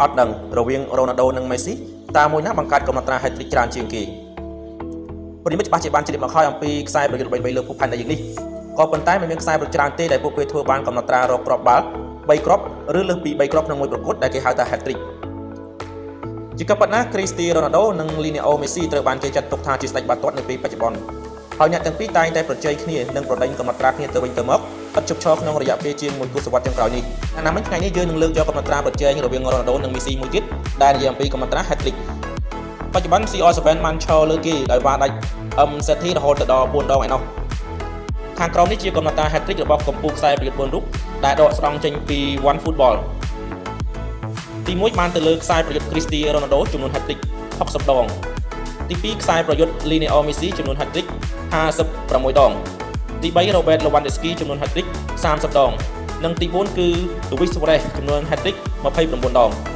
អត់ដឹងរវាង Ronaldo និង Messi តើមួយណាបង្កើតកំណត់ត្រា hat-trick ច្រើនជាងគេព្រោះនេះច្បាស់ជាបានជ្រាបមកហើយអំពីខ្សែប្រយុទ្ធ3លើភពផែនដីយើងនេះក៏ប៉ុន្តែមិនមានខ្សែប្រយុទ្ធច្រើនទេដែលពួកគេធ្វើបានកំណត់ត្រារកគ្រាប់បាល់3គ្រាប់ឬលើសពី3គ្រាប់ក្នុងមួយប្រកួតដែលគេហៅថា hat-trick ជាការពិតណាស់ Cristiano Ronaldo និង Lionel Messi ត្រូវបានគេចាត់ទុកថាជាស្ដេចបាល់ទាត់នៅពេលបច្ចុប្បន្នហើយអ្នកទាំងពីរតែងតែប្រជែងគ្នានិងប្រដេញកំណត់ត្រាគ្នាទៅវិញទៅមកឥតឈប់ឈរក្នុងរយៈពេលជាង1ទសវត្សរ៍ចុងក្រោយនេះណាមិញថ្ងៃនេះយើងនឹងលើកយកកំណត់ត្រាប្រជែងរវាង Ronaldo និង Messi មួយទៀតដែលនិយាយអំពីកំណត់ត្រា hat-trick បច្ចុប្បន្ន CR7 បានឈរលើគេដោយវ៉ាដាច់ MCT រហូតដល់4ដងឯណោះខាងក្រោមនេះជាកំណត់ត្រា hat-trick របស់កម្ពុជាខ្សែប្រយុទ្ធ4រូបដែលដកស្រង់ចេញពី One Football ទី1បានទៅលើខ្សែប្រយុទ្ធ Cristiano Ronaldo ចំនួន hat-trick 60ដងទី2ខ្សែប្រយុទ្ធ Lionel Messi ចំនួន hat-trick 56ដងទី3 Robert Lewandowski ចំនួន hat-trick 30ដងនិងទី4គឺ Luis Suarez ចំនួន hat-trick 29ដង